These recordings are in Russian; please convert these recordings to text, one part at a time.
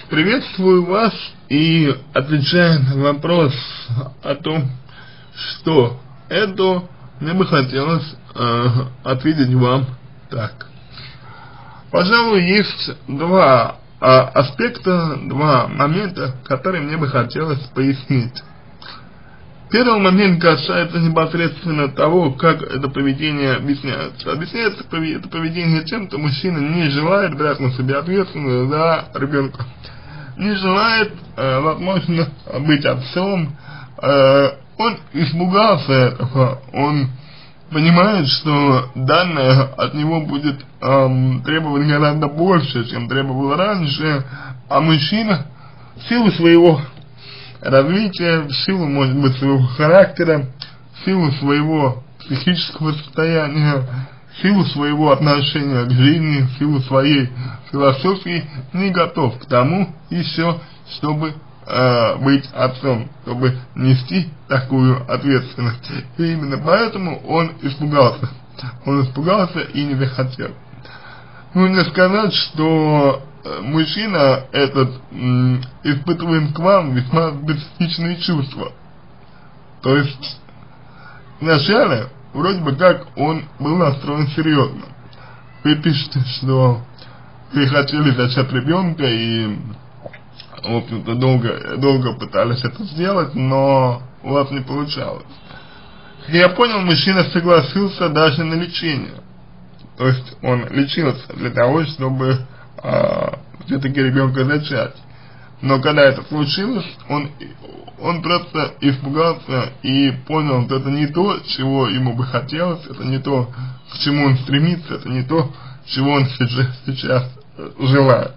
Приветствую вас и отвечая на вопрос о том, что это, мне бы хотелось ответить вам так. Пожалуй, есть два аспекта, два момента, которые мне бы хотелось пояснить. Первый момент касается непосредственно того, как это поведение объясняется. Объясняется это поведение тем, что мужчина не желает брать на себя ответственность за ребенка. Не желает, возможно, быть отцом. Он испугался этого, он понимает, что данное от него будет требовать гораздо больше, чем требовал раньше, а мужчина в силу своего развития, в силу, может быть, своего характера, в силу своего психического состояния, в силу своего отношения к жизни, в силу своей философии не готов к тому еще, чтобы быть отцом, чтобы нести такую ответственность. И именно поэтому он испугался. Он испугался и не захотел. Нужно сказать, что мужчина этот испытывает к вам весьма специфичные чувства. То есть вначале вроде бы как он был настроен серьезно. Вы пишете, что вы хотели зачать ребенка и, в общем-то, долго пытались это сделать, но у вас не получалось. Как я понял, мужчина согласился даже на лечение. То есть он лечился для того, чтобы все-таки ребенка зачать. Но когда это случилось, он просто испугался и понял, что это не то, чего ему бы хотелось, это не то, к чему он стремится, это не то, чего он сейчас желает.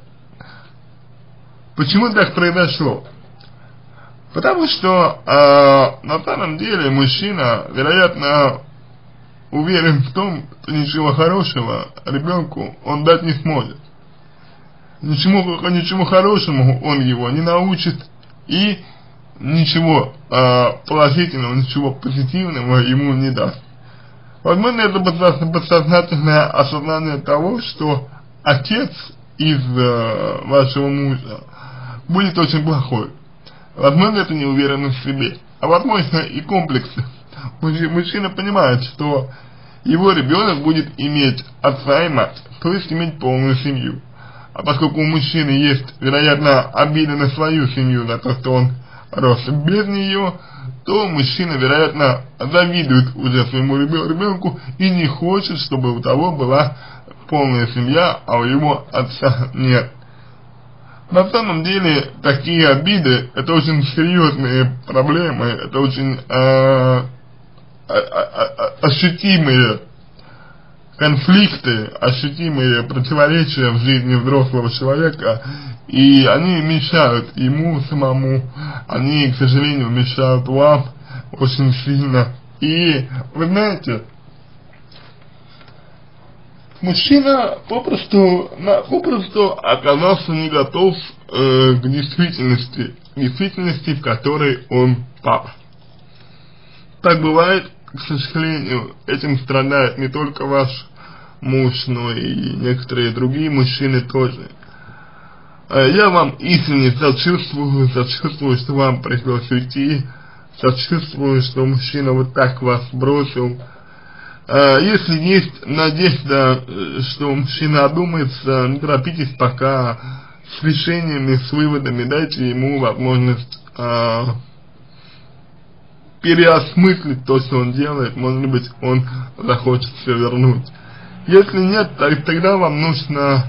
Почему так произошло? Потому что на самом деле мужчина, вероятно, уверен в том, что ничего хорошего ребенку он дать не сможет. Ничему хорошему он его не научит, и ничего положительного, ничего позитивного ему не даст. Возможно, это подсознательное осознание того, что отец из вашего мужа будет очень плохой. Возможно, это неуверенность в себе, а возможно и комплексы. Мужчина понимает, что его ребенок будет иметь отца и мать, то есть иметь полную семью. А поскольку у мужчины есть, вероятно, обида на свою семью за то, что он рос без нее, то мужчина, вероятно, завидует уже своему ребенку и не хочет, чтобы у того была полная семья, а у его отца нет. На самом деле, такие обиды, это очень серьезные проблемы, это очень ощутимые конфликты, ощутимые противоречия в жизни взрослого человека, и они мешают ему самому, они, к сожалению, мешают вам очень сильно. И вы знаете, мужчина попросту оказался не готов к действительности, в которой он папа. Так бывает, к сожалению, этим страдает не только ваш муж, но и некоторые другие мужчины тоже. Я вам искренне сочувствую, что вам пришлось уйти, сочувствую, что мужчина вот так вас бросил. Если есть надежда, что мужчина одумается, не торопитесь пока с решениями, с выводами, дайте ему возможность переосмыслить то, что он делает, может быть, он захочет все вернуть. Если нет, тогда вам нужно,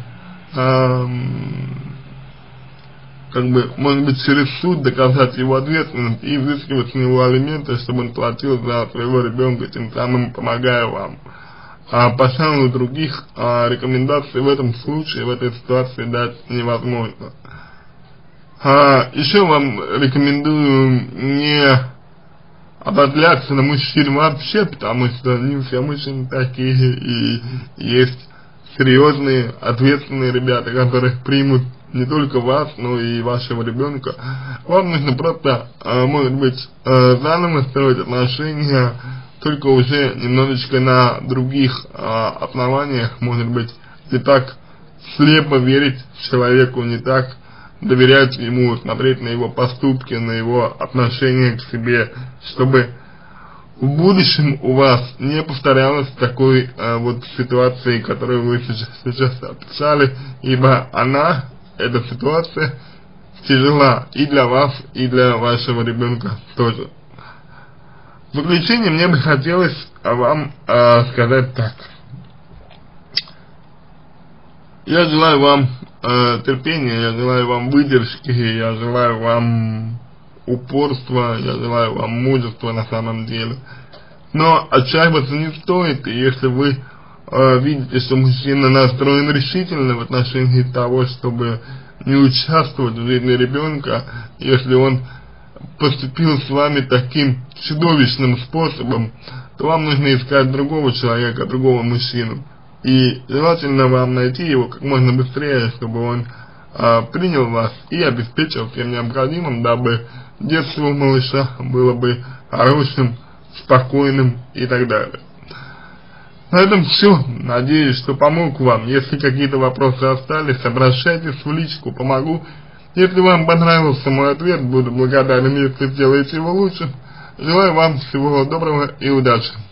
может быть, через суд доказать его ответственность и взыскивать с него алименты, чтобы он платил за своего ребенка, тем самым помогая вам. Пожалуй, других рекомендаций в этом случае, в этой ситуации дать невозможно. Еще вам рекомендую не ободляться на мужчин вообще, потому что не все мужчины такие, и есть серьезные, ответственные ребята, которых примут не только вас, но и вашего ребенка. Вам нужно просто, может быть, заново строить отношения, только уже немножечко на других основаниях, может быть, не так слепо верить человеку, не так доверять ему, смотреть на его поступки, на его отношение к себе, чтобы в будущем у вас не повторялось такой вот ситуации, которую вы сейчас описали, ибо эта ситуация тяжела и для вас, и для вашего ребенка тоже. В заключение мне бы хотелось вам сказать так. Я желаю вам терпения, я желаю вам выдержки, я желаю вам упорства, я желаю вам мужества на самом деле. Но отчаиваться не стоит, и если вы видите, что мужчина настроен решительно в отношении того, чтобы не участвовать в жизни ребенка, если он поступил с вами таким чудовищным способом, то вам нужно искать другого человека, другого мужчину. И желательно вам найти его как можно быстрее, чтобы он принял вас и обеспечил всем необходимым, дабы детство у малыша было бы хорошим, спокойным и так далее. На этом все. Надеюсь, что помог вам. Если какие-то вопросы остались, обращайтесь в личку, помогу. Если вам понравился мой ответ, буду благодарен, если сделаете его лучше. Желаю вам всего доброго и удачи.